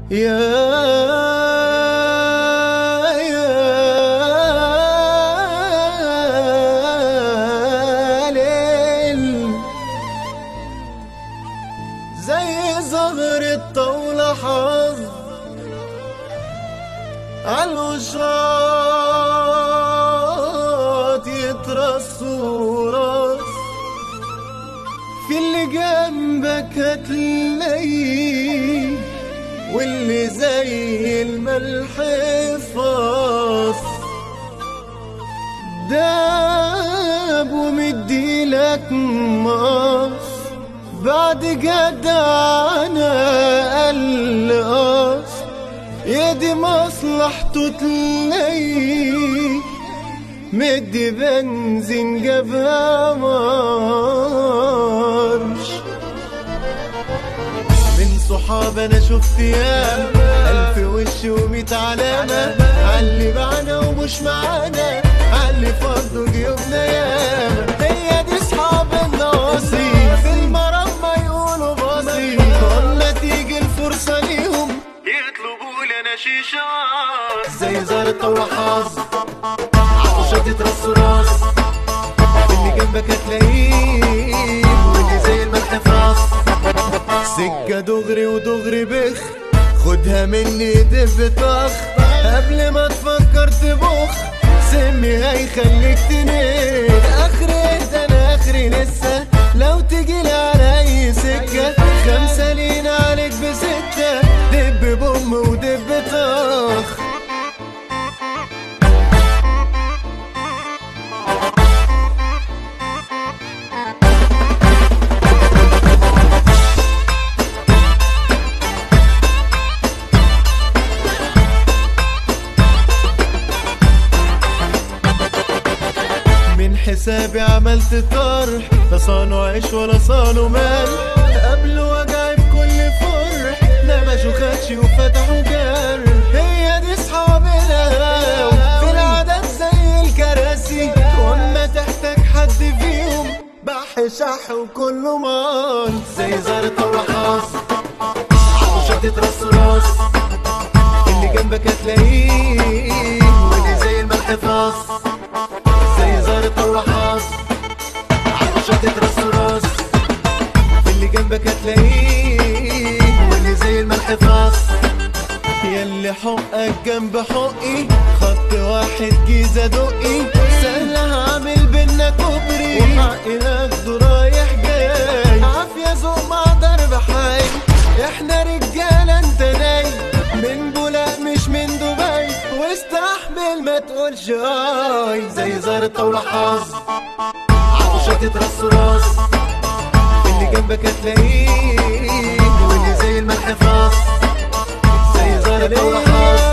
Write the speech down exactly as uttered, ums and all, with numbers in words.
يا يا ليل، زي زهر الطاولة حظ عالوشاط يترصوا راس، في اللي جنبك هتلاقيه واللي زي الملح فاص، داب ومديلك مقص بعد جدعنا قلقاص، يا دي مصلحته تلاقيه مدي بنزين جابها مارش. من صحاب انا شفت ياما الف وش وميت علامة عاللي معانا ومش معانا، عاللي فرضوا جيوبنا ياما. هي دي صحاب النواصي في المرض ما يقولوا باصي، ولا تيجي الفرصة ليهم يطلبوا لنا شيشة زي زارة وحظ عطشات يترص راس، اللي جنبك هتلاقيه واللي زي الملح في راس. سكة دغري ودغري بخ، خدها مني دب طخ قبل ما تفكر تبخ، سمي هيخليك تنيك. اخري ده انا اخري لسه، لو تجيلي على اي سكة خمسة لينا عليك بستة، دب بوم ودب طخ. حسابي عملت طرح، لا صانوا عيش ولا صانوا مال، قبلوا وجعي بكل فرح نبشوا خدشي وفتحوا جرح. هي دي صحاب الهوا في العادات زي الكراسي، واما تحتاج حد فيهم بح شح وكله مال، زي زارة وحظ عطشات يترص راس، اللي جنبك هتلاقيه واللي زي الملح فاص، زي زارة وحظ عطشات يترص راس، اللي جنبك هتلاقيه واللي زي الملح فاص. ياللي حقك جنب حقي خط واحد جيزة دقي، سهل هعمل بينا كوبري وحقي هاخده رايح جاي، عافية ذوق مع ضرب حي، احنا رجالة انت ناي، من بولاق مش من دبي، واستحمل ما تقولش اي، زي زارة وحظ عطشات يترص راس، اللي جنبك هتلاقيه واللي زي الملح فاص، زي زارة وحظ